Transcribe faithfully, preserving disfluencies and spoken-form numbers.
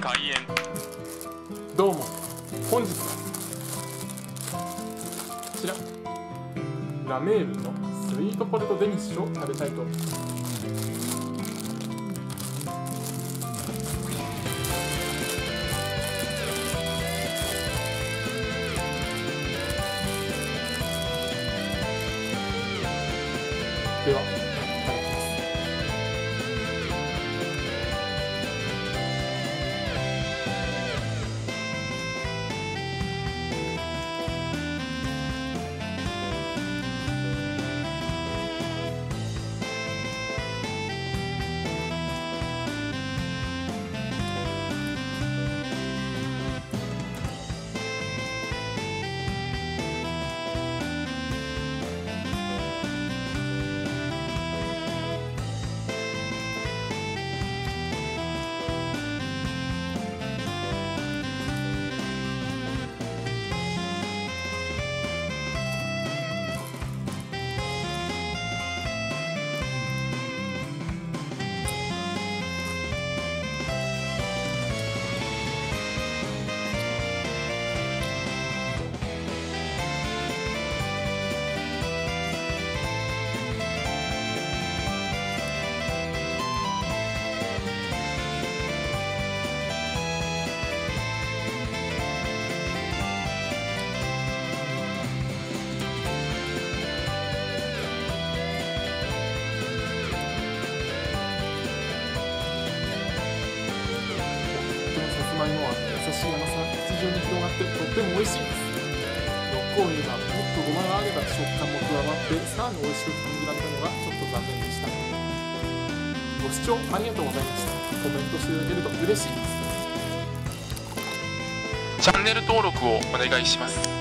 開演。 どうも、本日はこちらラメールのスイートポテトデニッシュを食べたいと思います。では、いただきます。さつまいもは優しい甘さが口中に広がってとっても美味しいです。欲を言えばもっとごまが揚げた食感も加わってさらに美味しく感じられたのがちょっと残念でした。ご視聴ありがとうございました。コメントしていただけると嬉しいです。 チャンネル登録をお願いします。